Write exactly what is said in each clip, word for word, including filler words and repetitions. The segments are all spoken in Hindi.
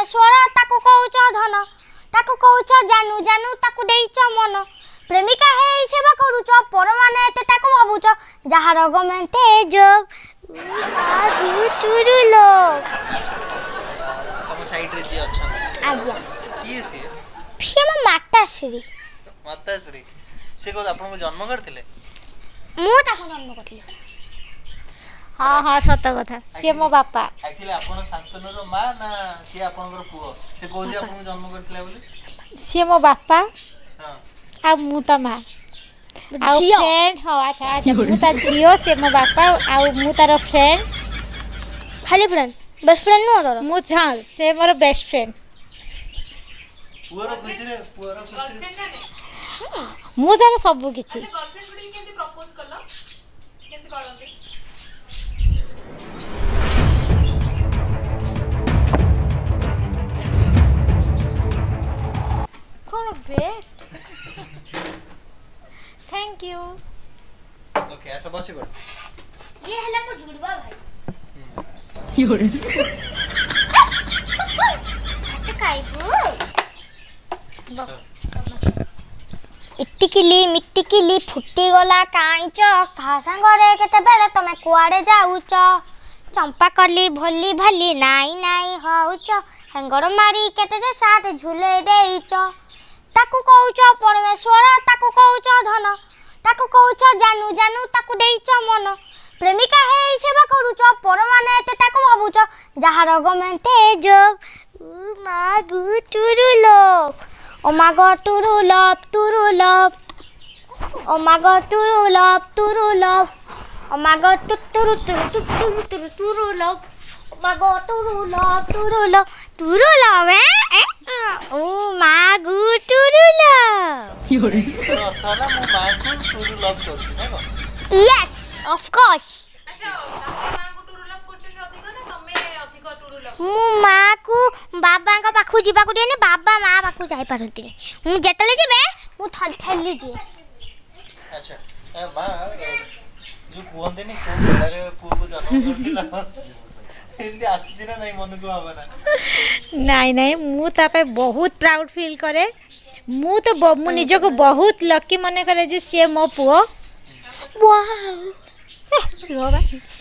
परमेश्वर ताकू कहूच धन ताकू कहूच जानू जानू ताकू देइच मन प्रेमिका हे सेवा करूच पर माने एते ताकू भाबुच जहार गमेंटे जब तुरु लो हम साइड रे जी अच्छा आज्ञा की से से म माता श्री माता श्री से को आपन को जन्म करथिले मु ताकू जन्म करथिले हाँ हाँ सत कथा सी मो बापा एक्चुअली आपन शांतनु रो मां ना सी आपन को पुओ से को जे आपन को जन्म करथिले बोली सी मो बापा हां आ मु ता मां आ फ्रेंड हो अच्छा अच्छा मु ता जियो से मो बापा आ मु तार फ्रेंड खाली फ्रेंड बेस्ट फ्रेंड नो तोर मु हां से मोर बेस्ट फ्रेंड पुअर खुशी रे पुअर खुशी मु तार सब किछि गर्लफ्रेंड गुडी केंति प्रपोज करलो केंति करंती कोन बे थैंक यू ओके ऐसा बसी पड़ ये हला मु जुड़वा भाई योरे हट खाइबू इटिकिली मिटिकिली फुटी गला काईच का संगरे केते बेले तमे कुआडे जाउच चंपा कली भोली भली नाई नाई होउच हेंगर मारी केते जे साथ झुले देइच ताकू कहूच परमेश्वर ताकू कहूच धन ताकू कहूच जानू जानू ताकू देइच मन प्रेमिका हे सेवा करूच पर माने एते ताकू भाबुच जहार गमेंटे जब उ मा गु तुरु लो ओ मा गो तुरु लव तुरु लव ओ मा गो तुरु लव तुरु लव ओ मा गो तुरु तुरु तुरु तुरु तुरु लव ओ मा गो तुरु लव तुरु लव तुरु लव ए ओ मा गु तुरु लव योरे तो थाना मु मां को टूरू लव करछि ना को यस ऑफ कोर्स अच्छा बापा मां को टुरु लव करछन अधिक ना तमे अधिक टुरु लव मु मां को बाबा का पाखु जीवा को देने बाबा मां पाखु जाई पारंती मु जेतले जेबे मु थल थली दिए अच्छा ए मां जो कोन देनी को बेलारे पु को जन्म करथिला एंदी आसी ना नहीं मन को भावना नहीं नहीं मु ता पे बहुत प्राउड फील करे मु तो मु निज को बहुत लकी मने करे जे से मो पुओ वाओ रो बा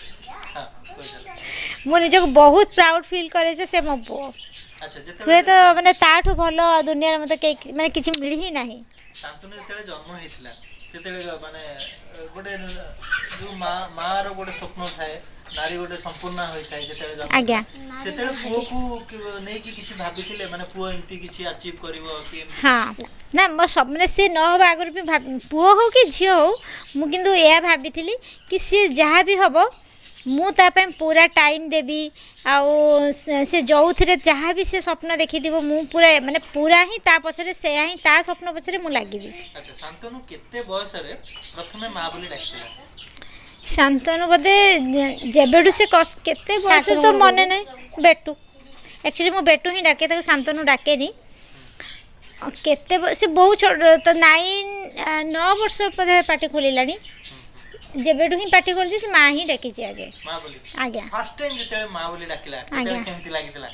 मु निज को बहुत प्राउड फील करे जे से मो पुओ अच्छा जते हुए तो माने ताठो भलो दुनिया रे मते के माने किछि मिली ही नाही शांतनु जते जन्म हेतिला तेते माने गोटे जो मां मां रो गोटे स्वप्न थाए नारी गोटे संपूर्ण होई थाए जते जन्म आज्ञा सेते पुओ को नै कि किछि भाबिथिले माने पुओ एम्ति किछि अचीव करिवो कि एम्ति हाँ ना मो सबने से न हो आगर भी पुओ हो कि झियो हो मु किंतु या भाबिथिली कि से जहाँ भी हबो मु ता पे पूरा टाइम देबी आउ से जोउथिरे जहाँ भी से स्वप्न देखि दिबो मु पूरा माने पूरा ही ता पछरे से ही ता स्वप्न पछरे मु लागिबी अच्छा शांतनु केते बयस रे प्रथमे मां बोली डाकिला शांतनु बदे जेबेडु से केते बयस तो मने नै बेटू एक्चुअली मु बेटू ही डाके ताको शांतनु डाके नी केते से बहुत छोट तो नाइन नौ वर्ष पदे पाटी खोलिलानी जेबेडु ही पाटी करछि से मां ही डाकी छी आगे मां बोली आज्ञा फर्स्ट टाइम जते मां बोली डाकिला आज्ञा। केते केमति लागितला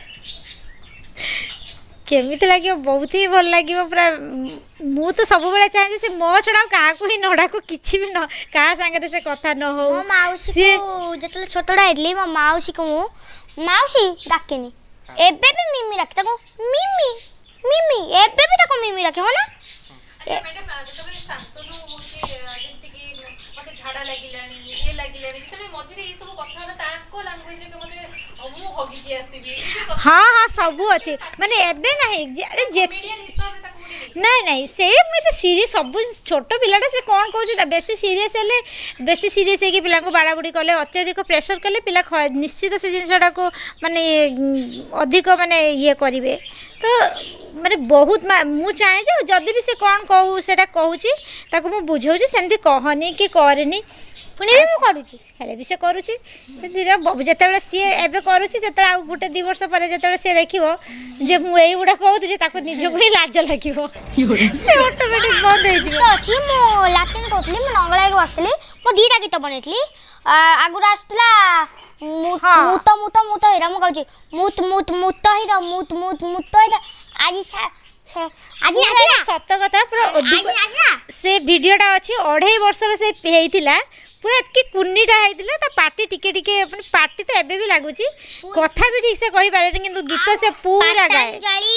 केमिति लागियो बहुत ही भल लागियो पूरा मु तो सब बेले चाहे से मो छडा का को ही नडा को किछि भी न का संगे से कथा न हो मो माउसी को जतले छोटडा आइली मो माउसी को माउसी डाकेनी एबे भी मिमी रखता को मिमी मिमी एबे भी ताको मिमी रखे हो ना अच्छा मैडम जतबे शांतनु होची जेंति कि मते झाडा लागिलानी ये लागिलानी जतबे मझिरे ई सब कथा ताको लैंग्वेज रे मते मु हगी के आसीबी हाँ हाँ सब अच्छे माने एबे नहीं अरे जे मीडियम हिसाब रे ताको मुडी नहीं नहीं से मते सीरियस सब छोट पिलाटा से कौन कहू बेसी सीरियस हेले बेसी सीरियस है कि पिला को बाड़ा बुड़ी कले अत्यधिक प्रेशर कले पिला निश्चित से जिनसटा को माने अधिक माने ये करिवे तो माने बहुत मु चाहे जे जदी भी से कौन कहू सेटा कहूची ताको मु बुझौची सेमती कहनी कि करनी पुनी भी मु करूची हेले भी से करूची धीरे जेतेबेले सी एबे करूची जेते आ गुटे दो वर्ष परे जेतेबेले से देखिवो जे मु एई गुडा कहउतली ताको निजो को लाज लागिवो से ऑटोमेटिक बंद हे जिवो तो अछि मु लाटिन कोटली मु नंगला के बसली मु दीटा गीत बनेतली आगुर आसला मुत मुत मुत हिरा मु कहूची मुत मुत मुत हिरा मुत मुत मुत हिरा आज आज सत कथा पूरा से वीडियोटा अच्छी अढ़ाई वर्षर से हेइतिला पूरा एतकी कुन्नीटा हेइतिला ता पार्टी टिके टिके अपन पार्टी तो एबे भी लागुची कथा भी ठीक से कहि पारे किंतु गीत से पूरा गाए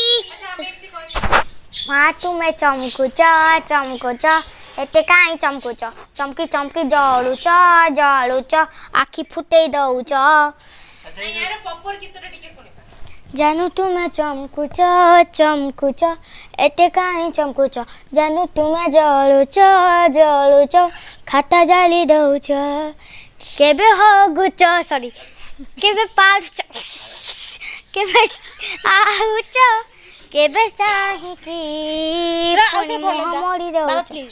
माँ तुमे चमकुच चमकुच एते काई चमकुच चमकी चमकी जळुच जळुच आखि फुटेई दउच यार पॉपर गीतटा टिके सुनि जानू तुमे चमकुच चमकुच एते काई चमकुच जानू तुमे जळुच जळुच खाता जाली दउच केबे हगुच सॉरी केबे पाडुच केबे आहुच केबे चाहिकी मोड़ी दउच प्लीज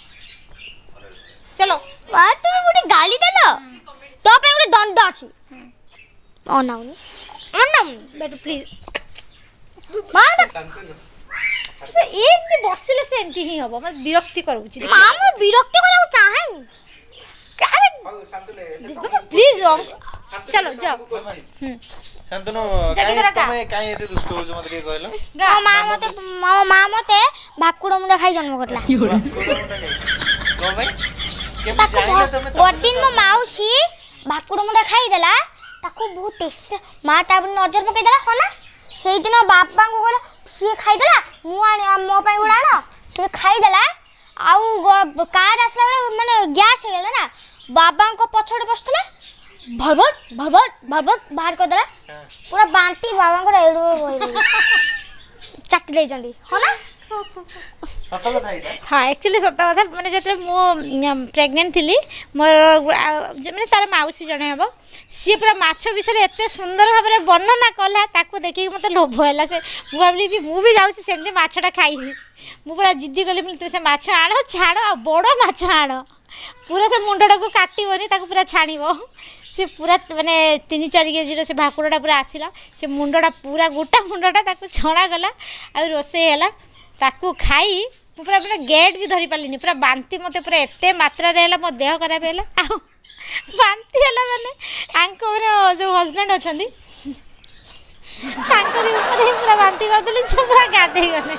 चलो आ तुम गोटे गाली देलो तो पे गोटे दंड अछि अनाउनी अनाउनी बेटू प्लीज मां एक बसिले से एमती ही हबो मैं विरक्ति करूची मां मैं विरक्ति करउ चाहेनी प्लीज चलो जाओ शांतनु काई तमे काई एते दुष्ट हो जो मत के कहलो मो मां मते मो मां मते भाकुड़ मुंडा खाई जन्म करला को भाई के जाइला तमे गोदिन मो माउसी भाकुड़ मुंडा खाई देला ताको बहुत टेस्ट मां ताब नजर पकई देला हो ना सेई दिन बापा को कहला सी खाई देला मु आनी मो पई उड़ा ना से खाई देला आउ कार आसला माने गैस हे गेला ना बाबा को पछड़ बसतला भरभर भरभर भरभर बाहर कर देला पूरा बांटी बाबा को एडो होई चाटी ले जंडी हो ना सत कथा इटा हाँ एक्चुअली सत कथा माने जते मो प्रेग्नेंट थिली मोर माने तार माउसी जणे हबो सी पूरा माछ विषय एते सुंदर भाबरे वर्णना कला ताको देखि मते लोभ होला से मु भाबली भी मु भी जाउची सेमते माछटा खाइबी मु पूरा जिद्दी गली तू से माछ आण छाड़ आ बड़ माछ आण पूरा से मुंडटा को काटिबोनी ताको पूरा छाणीबो से पूरा माने तीन चार केजी से भाकुरटा पूरा आसिला से मुंडटा पूरा गोटा मुंडटा ताको छणा गला आ रोसे हैला ताको खाई पूरा पूरा गेट भी धरी पालिनी पूरा बांती मते पूरा एते मात्रा रे हैला मो देह खराब हैला आ बांती हैला माने आंको रे जो हस्बैंड अछंदी आंको रे ऊपर पूरा बांती कर देली सब पूरा गाधे गले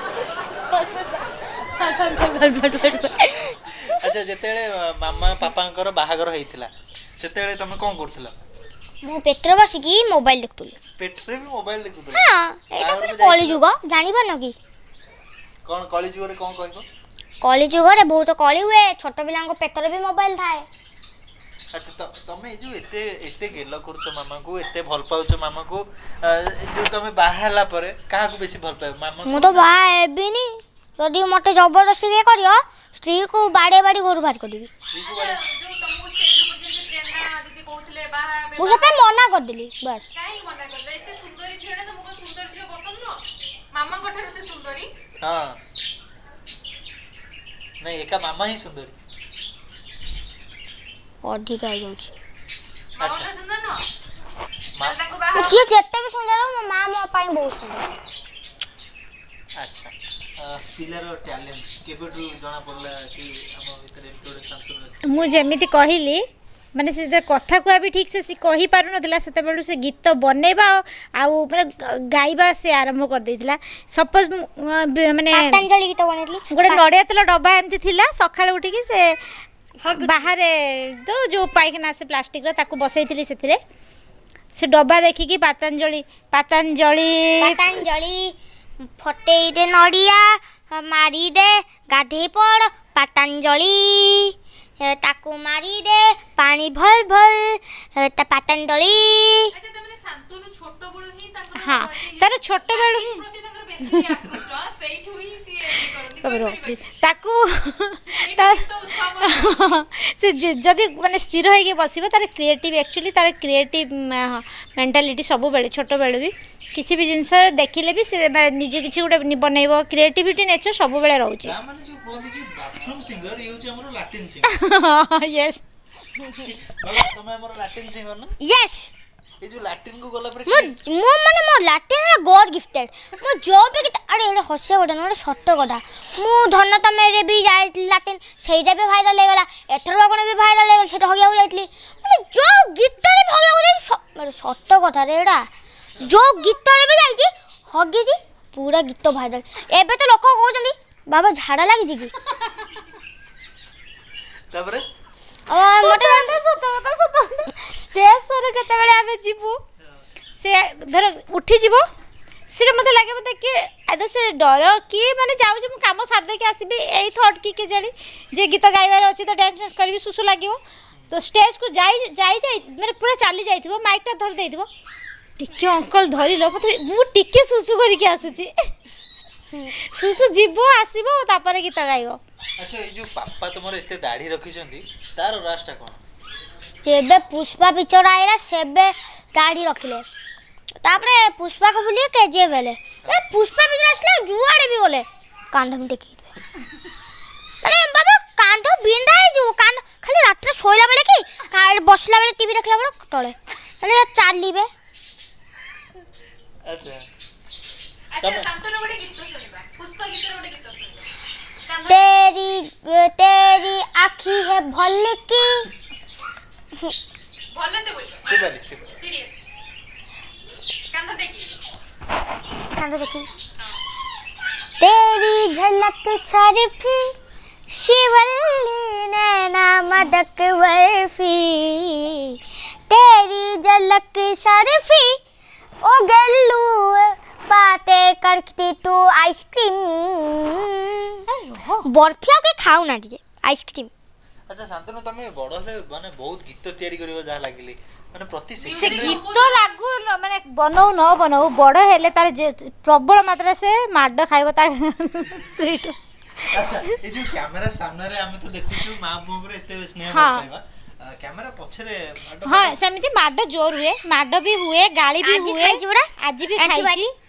अच्छा जेतेले मामा पापांकर बाहागर हेइतिला सेतेले तमे कोन करथिला मो पेट्रो बसिकी मोबाइल देखतुली पेट्रे भी मोबाइल देखुथला हां एटा पूरा कॉलेज जुग जानि बन की कोन कॉलेज जुग रे कोन कहबो कॉलेज जुग रे बहुत कॉली हुए छोट पिलांको पेट्रो भी मोबाइल थाए अच्छा त तमे जो एते एते गेल करछ मामा को एते भल पाउछ मामा को जो तमे बाहाला परे काहा को बेसी भल पाउ मामा मु तो बा एबिनी यदि मते जबरदस्ती के करियो स्त्री को बाड़े बाड़ी घर बाहर कर देबी जो तुमको स्टेज पर जे प्रेरणा दीदी कहउतले बाहा मु सब मना कर देली बस काहे मना करले एते सुंदरी छेडा तुमको सुंदर छे पसंद न मामा कोठर से सुंदरी हां नहीं एका मामा ही सुंदरी अधिक आ जाउछ मामा कोठर सुंदर न माता को बाहा जे जेते भी सुंदर हो मां मो पाई बहुत सुंदर अच्छा पिलर टैलेंट केबेटू जणा पड़ला कि हम भीतर एतोडे शांतनु मु जेमिति कहिली माने से कथा को भी ठीक से सी कहि पारु नथिला सेते बेलु से गीत बनेबा आ पूरा गाइबा से आरंभ कर देथिला सपोज माने पतंजलि गीत बनेली गोटे नडिया तेल डब्बा एमती थिला सखाळे उठी कि से बाहर तो जो पाइखना से प्लास्टिक रो ताको बसैथिली सेथिरे से डब्बा देखि कि पतंजलि पतंजलि पतंजलि फटेई दे नडिया मारी दे गाधे पड़ पतंजलि ताको मारी दे पानी भल भल ता पतंजलि अच्छा तमने शांतनु छोटो बळु ही ताकर हाँ तार छोट बेलु ही प्रति ताकर बेसी आकृष्ट सेइठु ही सी करंती ताको से जदि माने स्थिर होके बसिबो तार क्रिएटिव एक्चुअली तार क्रिएटिव मेंटालिटी सब बेले छोट बेले भी किसी भी जिंस देखिले भी से निजे किछि गुटे बनैबो क्रिएटिविटी नेचर सब बेले रहउची या माने जो कोन कि बाथरूम सिंगर ये होची हमरो लैटिन सिंगर यस तमे हमरो लैटिन सिंगर ना यस ए जो लैटिन को गला पर मो मो माने मो लैटिन गॉड गिफ्टेड मो जो भी गीत अरे ये हसे गोटा ना सत्य गोटा मु धन तमेरे भी जाई लातिन सेटा भी भाइरल हो गला एथर कोन भी भाइरल हो गला सेटा हगिया हो जाइतली माने जो गीत रे हगिया हो जाई माने सत्य गोटा रे एडा जो गीत रे भी जाई हगी जी पूरा गीत भाइरल एबे तो लोक कहउछनी बाबा झाड़ा लागी जी की तबरे आ मते सत कथा सत स्टेज सरे जते बेले आमे जीवु से धर उठी जीवो से मते लागे मते कि आदे से डर कि माने जाउ जे मु काम सार दे के आसीबे एई थॉट की के जानी जे गीत गाइबार अछि तो डांस करबी सुसु लागिवो तो स्टेज को जाई जाई जाई माने पूरा चाली जाइथिबो माइक ता धर देइथिबो टिके अंकल धरि लो मते मु टिके सुसु करी के आसुची सुसु जीवो आसीबो तापर गीत गाइबो अच्छा ए जो पापा तुमर एते दाढ़ी रखिसंती तार रास्ता कोन सेबे पुष्पा पिक्चर आइला सेबे दाढ़ी रखिले तापरे पुष्पा को बोलिए केजे बेले ए पुष्पा पिक्चर असले जुआड़े भी बोले कांड में टेकी अरे बाबा कांड बिंडा है जो कांड खाली रात रे सोइला बेले की काल बसला बेले टीवी देखला बेले टळे अरे चालीबे अच्छा अच्छा शांतनु गोटे गीत सुनिबा पुष्पा गीत रे गोटे गीत सुनिबा तेरी तेरी आँखी है भल्की भले से बोल शिवाली शिवाली सीरियस कांदो टेकी कांड देखी तेरी झलक शरीफी शिवल्ली नैना मदक बर्फी तेरी झलक शरीफी ओ गल्लू पाते करती तू आइसक्रीम बर्फिया के खाऊ ना दीजिए आइसक्रीम अच्छा शांतनु तमे बड़ ले माने बहुत गीत तयारी करियो जा लागिले माने प्रति से सेकंड गीत लागू न- माने बनौ न बनौ बड़ हेले तार जे प्रबल मात्रा से माड खाइबो ता स्वीट अच्छा ए जो कैमरा सामने रे हम तो देखिछु मां बोग रे एते स्नेह हाँ। करतैबा कैमरा पछरे माडो हां सेमिति माड जोर हुए माड भी हुए गाली भी आज हुए खाइछि बड़ा आज भी Antibody?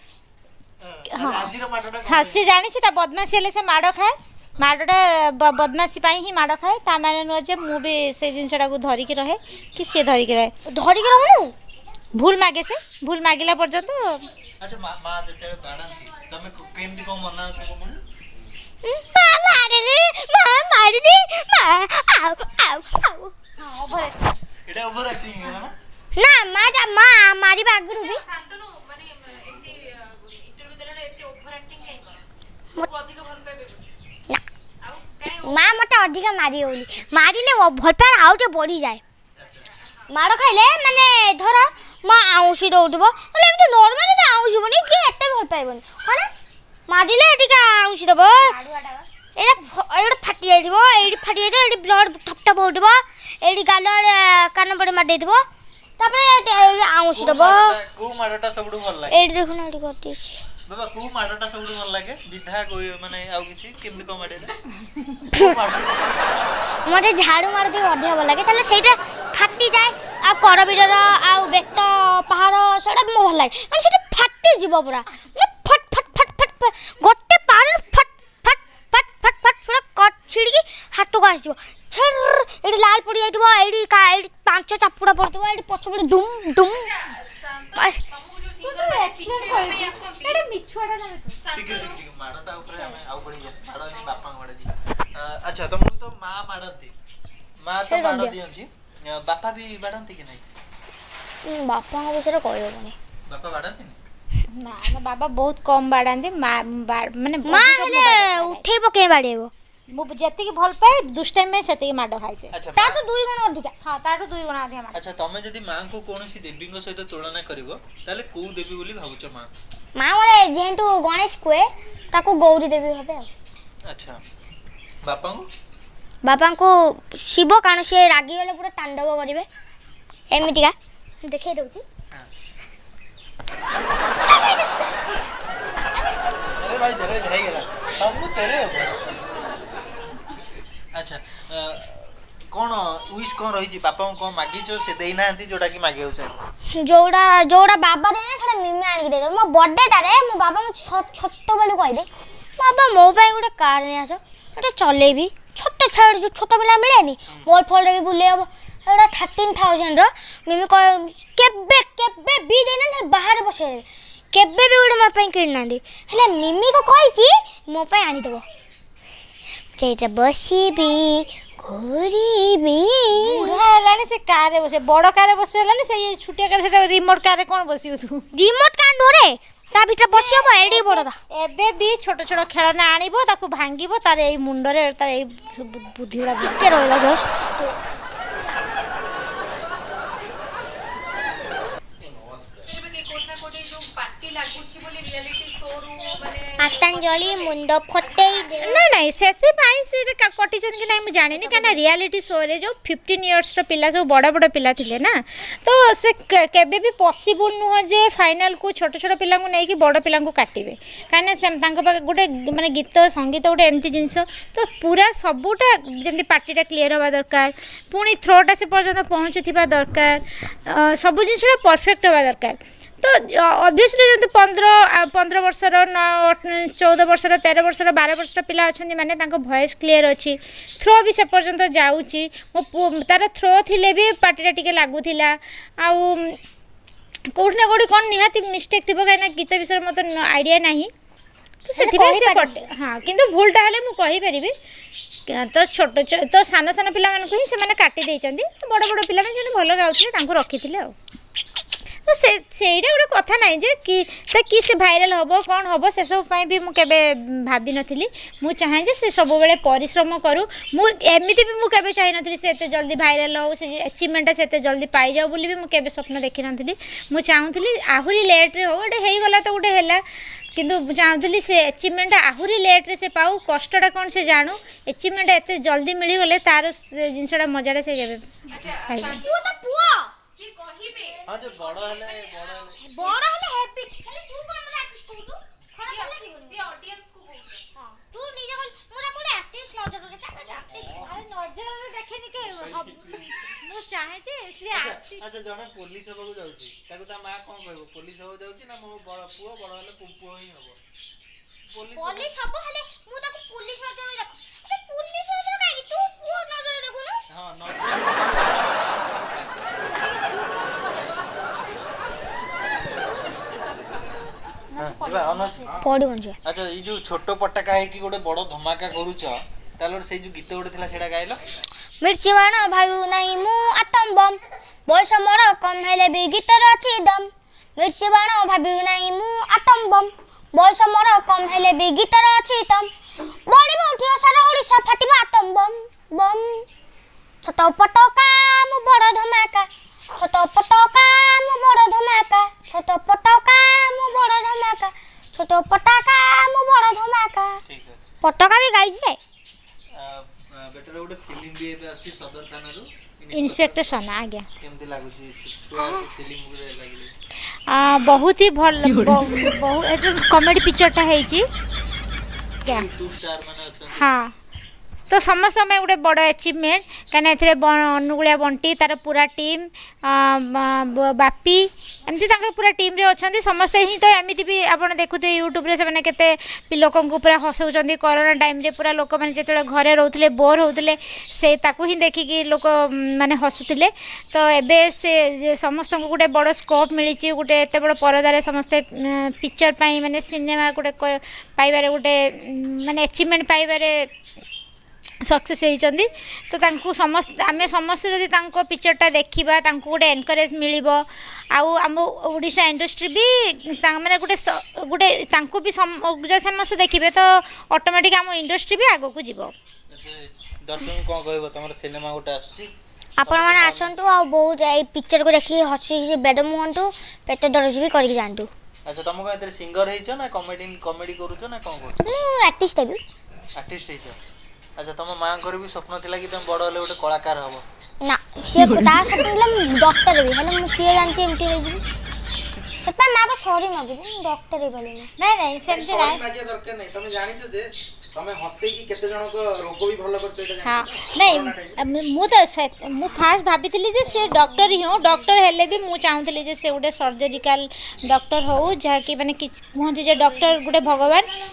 खाइछि हाँ आज रो माडोटा हाँ से जानी ता बदमाशी हेले से माड खाए माडटा बदमाशी पाई ही माड खाए ता माने न जे मु भी से जिनसटा को धरि के रहे कि से धरि के रहे धरी के रहनु भूल मागे से भूल मागिला पर्यंत अच्छा मां मां जते बाडांती तमे केमदी को मना को मां मारे रे मां मारे रे मां आउ आउ आउ हां ओवर एटा ओवर एक्टिंग है ना ना मां जा मां मारी बागरू भी शांतनु माने एते इंटरव्यू देला एते ओवर एक्टिंग काई कर को अधिक भल पाबे ना आउ काई मां मते अधिक मारी होली मारिले भल पार आउटे बढ़ी जाए मार खाइले माने धर मां आउसी दउतबो अरे एमते नॉर्मली त आउसी बनी कि एते भल पाइबनी हना मारिले एटिका आउसी दबो एटा एटा फाटी जाइदिबो एडी फाटी जाइदिबो एडी ब्लड ठप ठप होउतबो एडी गाल कान पड़े मार देइदिबो तापरे आउसी दबो को माडोटा सबडु भल लागे एडी देखुन एडी करती बाबा को माडोटा सबडु भल लागे विधा को माने आउ किछि केमदी को माडे को माडो मते झाड़ू मार दे अधिक भल लागे ताले सेटा फाटी जाए आ करबिडर आ बेत पहाड़ सेटा मो भल लागे माने सेटा फाटी जीव पूरा माने फट फट फट फट गोटे पहाड़ फट फट फट फट फट पूरा कट छिड़की हाथ को आसीबो छर एडी लाल पड़ी जाइतबो एडी का एडी पांच चापुड़ा पड़तबो एडी पछपड़े दुम दुम शांतनु तमु जो सिंगर माने सिखे पे आसंती एटा मिछुआडा ना ठीक है शांतनु ठीक है माडोटा ऊपर हमें आउ पड़ी जाए माडो नहीं बापा माडे जी अच्छा तुमको तो मां माडती मां तो माडो दियंती बापा भी बाडंती कि नहीं बापा को बिषय कहयो बनी बापा बाडंती नहीं ना ना बाबा बहुत कम बाडांती माने मां हेले उठे पके बाड़ेबो मु जति की भल पाए दुष्टाइम में सेति माड खाइ से अच्छा ता मां- तो दुई गुण अधिक हां ताटो दुई गुणा अधिक माड अच्छा तमे जदी मां को कोनोसी देवी को सहित तुलना करिवो ताले को देवी बोली भाबुचो मां मां मोरे जेंटू गणेश कुए ताको गौरी देवी भाबे अच्छा बापा को बापा को शिव कान से रागी गले पूरा तांडव करिवे एमितिका देखै दउची अरे भाई धरे धरे गेला सब तेरे ऊपर अच्छा कोन विश कोन रही जी पापा को मागी जो से देई नांती जोटा की मागे होछ जोड़ा जोड़ा बाबा देने छड़ा मिमी आनी दे मो बर्थडे तारे मो बाबा मो छोट बेलू कहबे बाबा मो पाई गोटे कार ने आसो एटा चलेबी छोट छाड़ जो छोट बेला मिलेनी मॉल फॉल रे भी बुले अब एटा तेरह हज़ार रो मिमी कह केबे केबे भी देना बाहर बसे केबे भी गोटे मोर किणी ना हेले मिमी को कही मो आनीदेव से बसबी घूरी बुढ़ा है से कार बस बड़ कार बस से छुटिया कार रिमोट कार कौन बस रिमोट कार नोरे ता भीतर बसी हम एडी बड़दा एबे भी छोट छोट खेलना आनिबो ताकू भांगिबो तार ए मुंडरे तार ए बुद्धिड़ा के रहला जस्ट आतांजलि मुंड फटेई ना नहीं से कटी कि ना मुझे जानी कहीं रियलिटी शो रे जो फिफ्टीन इयर्स पिला सब बड़ बड़ पिला थिले ना तो से केबे भी पॉसिबल नुह जे फाइनल को छोट छोट पिला को नहीं कि बड़ पिला को काटिबे कहीं से गोटे माने गीत संगीत गोटे एमती जिनस तो पूरा सबूटा जमी पार्टीटा क्लीयर हवा दरकार पुणी थ्रोटा से पर्यंत पहुँचुवा दरकार सब जिनसा परफेक्ट हवा दरकार तो ऑब्वियसली जब पंद्रह पंद्रह वर्षर चौदह वर्षर तेरह वर्षर बारह वर्षर पिला अच्छा माने वॉइस क्लीयर अच्छी थ्रो भी से पर्यंत जाऊँगी मो तार थ्रो थिले भी पार्टीटा टिके लगुला आउ कौटी ना कौटी कौन निहाती मिस्टेक थी कहीं गीत विषय मत आइडिया ना तो से कटे हाँ किंतु भूलटा हेले मु कहि परिबी तो छोट तो सान सान पिला मानक ही से काटी देइचंदी बड़ बड़ पिला जो भल गाउଥିଲେ तांको रखिथिले आ तो से सेटा गोटे कथा ना जे कि से कि से भाइराल हम कौन हम से सब भी मुझे भाभी नी मु चाहे जे से सब बेले परिश्रम करूँ मुझे भी मुझे चाही नी से एते जल्दी भाइराल हो से अचिवमेंटा से एते जल्दी पाई जाओ बोली भी मुझे स्वप्न देखी नी मुझे चाहूली आहरी लेट्रे हो गोटे होगला तो गोटे है किंतु चाहूली से अचिवमेंट आहरी लेट्रे से पाऊ कष्टा कौन से जानू अचिवमेंट एते जल्दी मिलगले तार जिनसा मजाटा से हां जो बड़ हले बड़ हले बड़ हले हैप्पी हेले तू कोन हमरा आर्टिस्ट कहू तू खराब लागो से ऑडियंस को कहू हां तू निजे कोन मोरा कोन आर्टिस्ट नजर रे का आर्टिस्ट अरे नजर रे देखनी के मु चाहे जे से आर्टिस्ट अच्छा जने पुलिस होबो जाउची ताको ता मां कोन कहबो पुलिस होबो जाउची ना मो बड़ पुओ बड़ हले पुपुओ ही होबो पुलिस पुलिस होबो हले मु ताको पुलिस नजर रे देखो अरे पुलिस नजर काई तू पुओ नजर रे देखो ना हां नजर पड़ी बन अच्छा ये जो छोटो पटाका है कि गोटे बड़ धमाका करूछ तालोर से जो गीत गोटे थिला सेडा गाइलो मिर्ची बाण भाबू नहीं मु आटम बम बयस मोर कम हेले भी गीतर अछि दम मिर्ची बाण भाबू नहीं मु आटम बम बयस मोर कम हेले भी गीतर अछि दम बड़ी उठियो सारा ओडिसा फाटिबा आटम बम बम छोट पटाका मु बड़ धमाका छोट पटाका मु बड़ धमाका छोट पटाका मु बड़ धमाका छोट पटाका मु बड़ धमाका ठीक है पटाका भी गाई छे बेटर गोटे फिल्म भी एबे आसी सदर थानारू इंस्पेक्टर सोना आ गया केमती लागु छी छुआ से फिल्म गुरे लागिले आ बहुत ही भल बहुत कॉमेडी पिक्चरटा है जी क्या यूट्यूब स्टार माने अछन हाँ तो समस्त में गोटे बड़ अचिवमेंट कहीं अनुगुलिया बंटी तार पूरा टीम बापी एमती पूरा टीम रे अच्छा समस्ते ही तो एमती भी आप देखुए यूट्यूब रे से केते लोक पूरा हसौं कोरोना टाइम रे पूरा लोक मैंने जो घरे रोते बोर होते से ताकू ही देखिकी लोक मैंने हसुले तो एबे से समस्त को गोटे बड़ स्कोप मिली गोटे एत बड़ परदार समस्ते पिक्चर पाई माने सिनेमा गोटे पाइबारे गोटे माने अचिवमेंट पाइबारे सक्सेस होती तो तांकु समस्त आम समस्त जदि तांको पिक्चरटा देखा तांकु गोटे एनकरेज मिल आम ओडिशा इंडस्ट्री भी माने गोटे गोटे तांकु भी जो समस्त देखिए तो ऑटोमेटिक आम इंडस्ट्री भी आगो को जीव दर्शक कोन कहबो तमर सिनेमा गोटे आछी आपण माने आसंतु आ बहुत ए पिक्चर को देखि हसी बेड मुहंतु पेट दर्द भी करि जानतु अच्छा तुम को एतरे सिंगर हेइछ ना कॉमेडी कॉमेडी करूछ ना कोन करूछ मैं आर्टिस्ट है आर्टिस्ट हेइछ अच्छा तुम मां कर भी स्वप्न थिला कि तुम बड़ होले गोटे कलाकार हबो ना से ता स्वप्न डॉक्टर भी हेले मु किए जानछि एमटी हे जी सपा मां को सॉरी मागु डॉक्टर हे बोले नहीं नहीं सेमती नहीं मागे दरकार नहीं तुम जानिछो जे तमे हसे कि केते जण को रोग भी भलो करछ एटा हां नहीं मु तो मु फास्ट भाबितली जे से डॉक्टर ही हो डॉक्टर हेले भी मु चाहूतली जे से गोटे सर्जिकल डॉक्टर हो जहा कि माने कि कहंती जे डॉक्टर गोटे भगवान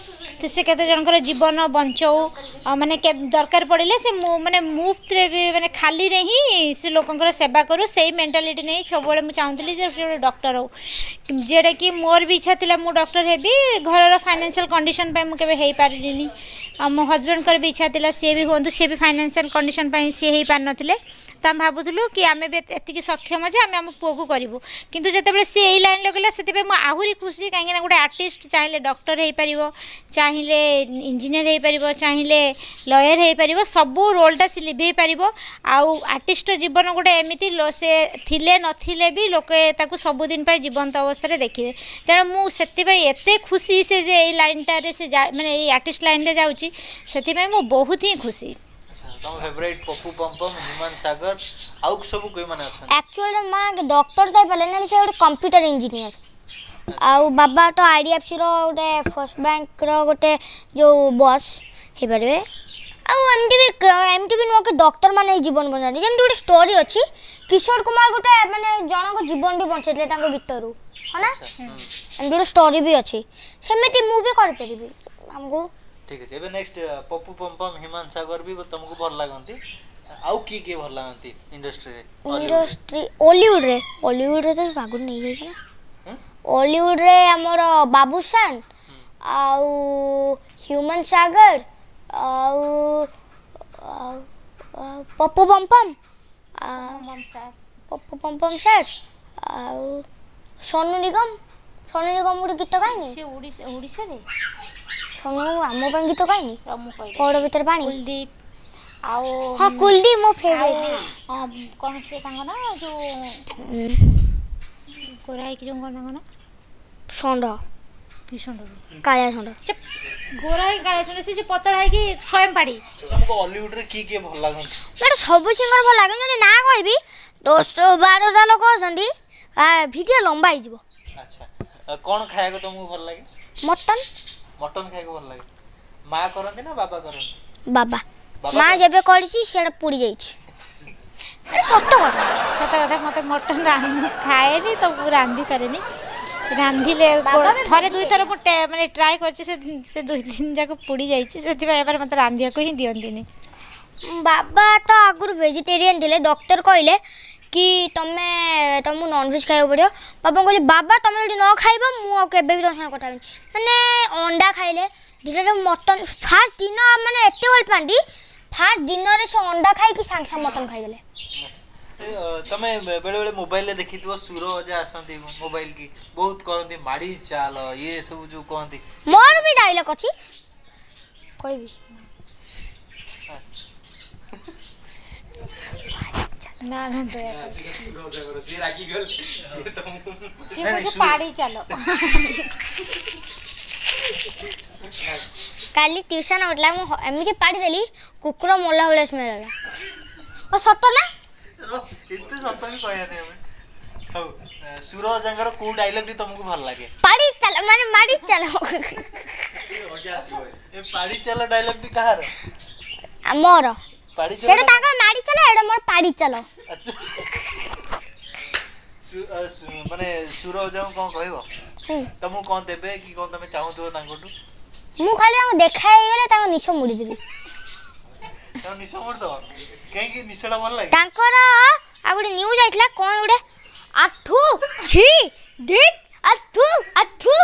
से केते जनकर जीवन बंचाऊ माने दरकार पड़े से माने मुफ्त रे भी माने खाली रे ही से लोकंकर सेवा करू से मेंटालिटी नहीं सब मुझे चाहूली जे डॉक्टर हो जेटा कि मोर भी इच्छा थिला मु डॉक्टर हेबी घर फाइनेंशियल कंडीशन पे मु केबे हेई पारिलिनी मो हजबैंड कर भी इच्छा थिला सी भी हूँ सी भी फाइनेंशियल कंडीशन पे सी हेई पार नथिले तो आम भावुलु कि आम भी एति सक्षम जे आम आम पुओ को करूँ किंतु जिते सी यही लाइन लगेगा से आहरी खुशी कहीं गोटे आर्टिस्ट चाहिए डॉक्टर हो पार चाहिए इंजीनियर हो पार चाहिए लॉयर हो पार सब रोलटा से लिभे पार आउ आर्टिस्ट जीवन गोटे एमती से थिले नथिले भी लोके ताकू सबुदिन जीवंत अवस्था देखिए तेणु मुझे एत खुशी से जे यही लाइनटारे से माने ये आर्टिस्ट लाइन रे जाऊँगी से बहुत ही खुशी तम फेवरेट पप्पू पम्पम हिमान सागर आउ सब कोई माने अछन एक्चुअली मां डॉक्टर दे पले ना से गोटे कंप्यूटर इंजीनियर आउ बाबा तो आईडीएफसी रो गोटे फर्स्ट बैंक रो गोटे जो बॉस हे परबे आउ एमटी भी एमटी भी नो के डॉक्टर माने जीवन बचाते जेम गोटे स्टोरी अछि किशोर कुमार गोटे माने जन को जीवन भी बचाइले तांको भितरु हना एम गोटे स्टोरी भी अछि सेमिति मूवी कर परबी हमको ठीक है एबे नेक्स्ट पप्पू पम्पम हिमान सागर भी तुमको भल लागंती आउ की की भल लागंती इंडस्ट्री रे इंडस्ट्री हॉलीवुड रे हॉलीवुड रे तो भागु नहीं गई ना हॉलीवुड रे हमर बाबूशान आउ ह्यूमन सागर आउ पप्पू पम्पम पप्पू पम्पम सर आउ सोनू निगम सोनू निगम गुडी गीत गाइनी से ओडिसा ओडिसा रे सोनू आमो ପାଇଁ गीत गाइनी रमु कहि पौड़ भीतर पानी कुलदीप आओ हां कुलदीप मो फेवरेट हां कोन से तांग ना जो गोराई की जो कोन तांग ना सोंड की सोंड कालिया सोंड चुप गोराई कालिया सोंड से जो पतड़ है कि स्वयं पाड़ी तुमको हॉलीवुड रे की की भल लागंती मेरे सब सिंगर भल लागे जने ना कहबी दस बारह टा लोक असंदी आ वीडियो लंबा ही जीवो अच्छा कोन खाया को तुमको भल लागे मटन मटन खाया को भल लागे मां करंती ना बाबा करंती बाबा मां जेबे करछि सेडा पुड़ी जाइछि अरे सत्य कथा सत कथा मत मटन रांध खाएनी तो रांधि पारेनी रांधिले थरे दुई थर माने ट्राई करछि से से दुई दिन जाक पुड़ी जाइछि सेति भाई एबार मत रांधिया को ही दियंतिनी बाबा तो आगुर वेजिटेरियन थिले डॉक्टर कहले कि तमे तुमको नॉनवेज खाइबो पड़ियो बाबा कहले बाबा तमे यदि न खाइबो मु केबे भी तोसा कथा माने अंडा खाइले धीरे मटन फास्ट दिन माने एते होल पांडी फास्ट दिन रे से अंडा खाइ कि सांग सांग मटन खाइ देले तमे बेले बेले मोबाइल ले देखितबो सुरो जे आसंती मोबाइल की बहुत करंती माड़ी चाल ये सब जो कहंती मोर भी डायलॉग अछि कोई भी ना ना तो से रागी गल से तुम से मुझे पाड़ी चलो काली ट्यूशन होटला मु एमिति पाड़ी देली कुकुर मोला होले स्मेल होला ओ सत्य ना इत्ते सत्य भी कहया नै हमें हौ सुरो जंगर को डायलॉग भी तुमको भल लागे पाड़ी चल माने माड़ी चलो ए पाड़ी चलो डायलॉग भी कहार मोर पाड़ी चलो सेटा ताकर माड़ी चलो एडा मोर पाड़ी चलो सु माने सुरो जाऊ कोन कहबो तुमको कोन देबे कि कोन तमे चाहू तो तांकोटू मु खाली हम देखाई गले ताको निशो मुड़ी देबी तो निशो मुड़ दो कहीं कि निशोडा भल लागे तांकर आ गुडी न्यूज आइतला कोन गुडे आठू छी देख आठू आठू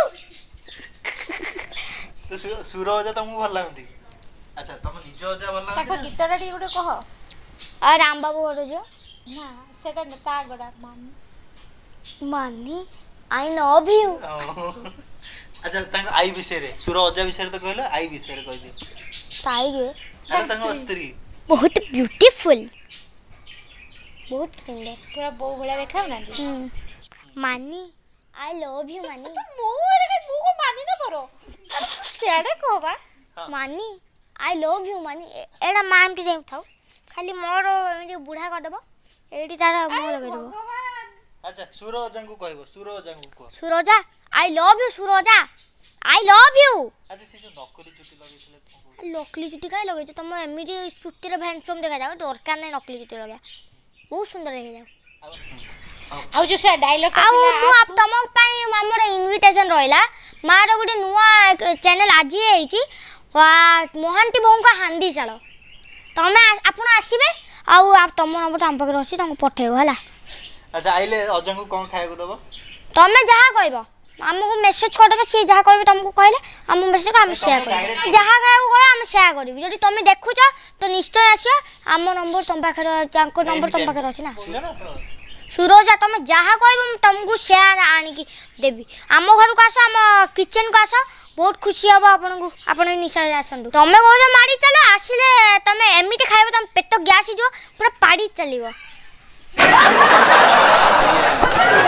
तो सुरो जा तुमको भल लागंती अच्छा तुम निजो जा भल लागंती ताको गीतडा टी गुडे कह आ राम बाबू गोडे जो ना सेटा न ता गडा मानी मानी आई लव यू अच्छा तंग आई विषय रे सुरो अजा विषय तो कहलो आई विषय रे कह दे ताई गे अरे तंग स्त्री बहुत ब्यूटीफुल बहुत सुंदर पूरा बो भला देखाउ ना मानी आई लव यू मानी मोर के मु को मानी ना तोरो सेडे कहबा मानी आई लव यू मानी एडा माम टी देम थाउ खाली मोर एमि बुढ़ा कर देबो एडी तारा मो लगे देबो अच्छा सुरो जंगु कहबो सुरो जंगु को Suroja I love you Suroja I love you अच्छा से जो नकली चुटी लगेछले तुमको नकली चुटी काई लगे छ तुम एमि चुटी रे हैंडसम देखा जाओ दरकार नै नकली चुटी लगे बहुत सुंदर देखा जाओ आउ जो से डायलॉग आउ मु आप तुम पई हमर इनविटेशन रहला मार गोटे नुआ चैनल आज महांती बोहू का हांडी चाल तमें आप आसबे आउ तुम नंबर आम पाखे अच्छी तुमको पठेब है। अच्छा आइले अजा को कौन खाया दब तमें जहाँ कह आमको मेसेज करदेव सी जहाँ कह तुमको कहले आम मेसेज आम सेयार कर जहाँ खाया कह आम सेयार कर जब तुम देखुच तो निश्चय आस आम नंबर तुम पाखे नंबर तुम पाखे अच्छी ना सुरोजा तुम जहाँ कह तुमको सेयार आणिकी देवी आम घर को आस आम किचन को आस बहुत खुशी हम आपन को आप निशा आसतु तुम कौन माड़ी चल आसिले तुम एमती खाइब तुम पेट गैस हो पूरा पाड़ी चलो